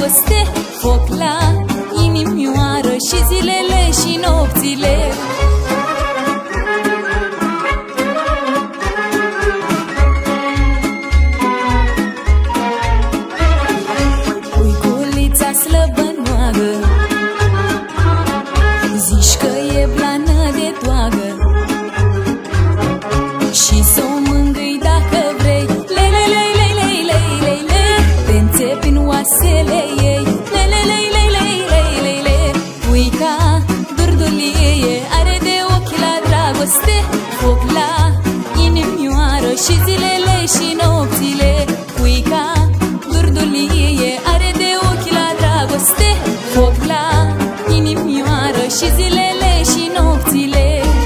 dragoste, foc la inimioară și zilele și nopțile. Puiculița slăbănoagă, zici că e blană de toagă și s-o mângâi dacă vrei. Lei, te înțepi în oasele ei. Lei, puica durdulie are de ochi la dragoste, foc la inimioară și zilele și nopțile. Puica durdulie are de ochi la dragoste, foc la inimioară și zilele și nopțile.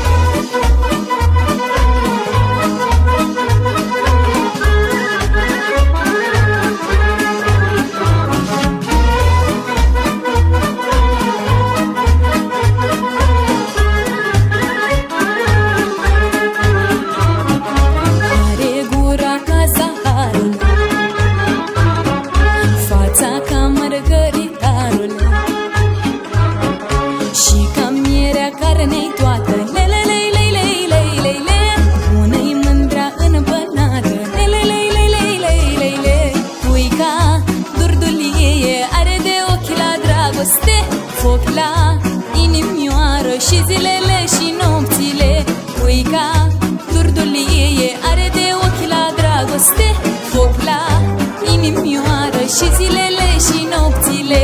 Și ca mierea carnei toată. Bună-i mândra înăpănată. Puica durdulie are de ochi la dragoste, foc la inimioară și zilele și nopțile. Puica durdulie are de ochi la dragoste, foc la inimioară și zilele și nopțile.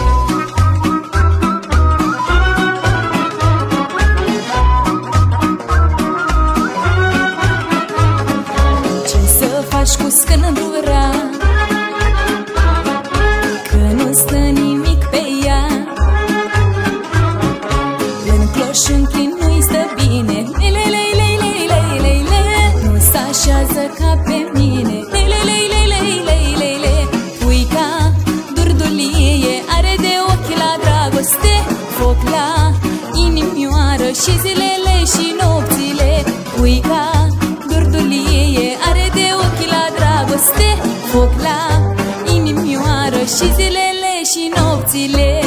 Cu scândura, că nu stă nimic pe ea, în cloșunchi nu-i stă bine. Nu s-așează ca pe mine. Puica durdulie are de ochi la dragoste, foc la inimioară și zilele și nopțile. Puica durdulie are de ochi la dragoste, foc la inimioară și zilele și nopțile.